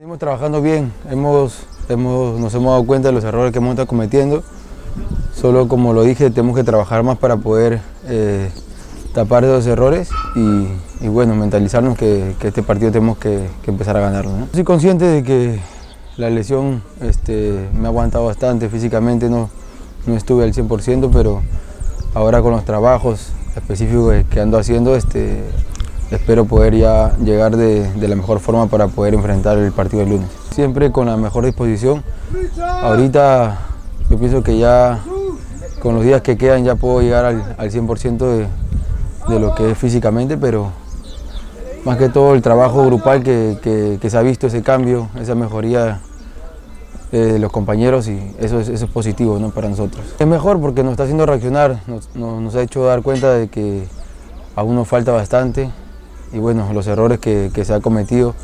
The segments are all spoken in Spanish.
Seguimos trabajando bien, nos hemos dado cuenta de los errores que hemos estado cometiendo. Solo, como lo dije, tenemos que trabajar más para poder tapar esos errores y bueno, mentalizarnos que este partido tenemos que empezar a ganarlo, ¿no? Soy consciente de que la lesión me ha aguantado bastante, físicamente no estuve al 100%, pero ahora con los trabajos específicos que ando haciendo, espero poder ya llegar de la mejor forma para poder enfrentar el partido del lunes. Siempre con la mejor disposición. Ahorita yo pienso que ya con los días que quedan ya puedo llegar al 100% de lo que es físicamente, pero más que todo el trabajo grupal que se ha visto, ese cambio, esa mejoría de los compañeros, y eso es positivo, ¿no?, para nosotros. Es mejor porque nos está haciendo reaccionar, nos ha hecho dar cuenta de que aún nos falta bastante. Y bueno, los errores que se han cometido,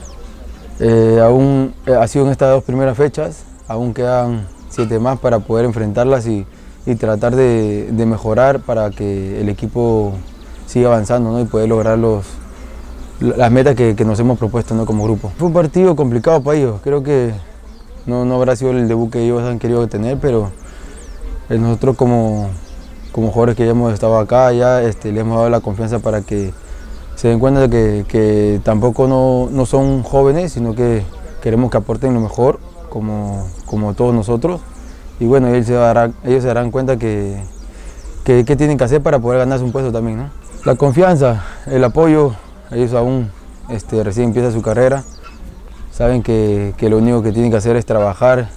aún ha sido en estas 2 primeras fechas, aún quedan 7 más para poder enfrentarlas y tratar de mejorar para que el equipo siga avanzando, ¿no?, y poder lograr las metas que nos hemos propuesto, ¿no?, como grupo. Fue un partido complicado para ellos, creo que no habrá sido el debut que ellos han querido tener, pero nosotros como jugadores que ya hemos estado acá, ya les hemos dado la confianza para que se den cuenta de que tampoco no son jóvenes, sino que queremos que aporten lo mejor, como todos nosotros. Y bueno, ellos se darán cuenta que tienen que hacer para poder ganarse un puesto también, ¿no? La confianza, el apoyo, ellos aún recién empiezan su carrera, saben que lo único que tienen que hacer es trabajar,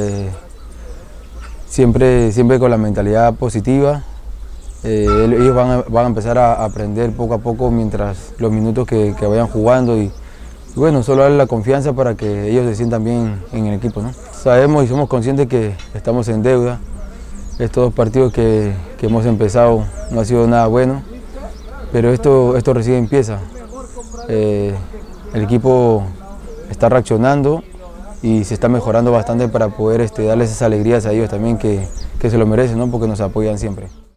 siempre con la mentalidad positiva. Ellos van a empezar a aprender poco a poco mientras los minutos que vayan jugando y bueno, solo darle la confianza para que ellos se sientan bien en el equipo, ¿no? Sabemos y somos conscientes que estamos en deuda. Estos 2 partidos que hemos empezado no ha sido nada bueno, pero esto recién empieza. El equipo está reaccionando y se está mejorando bastante para poder darles esas alegrías a ellos también que se lo merecen, ¿no?, porque nos apoyan siempre.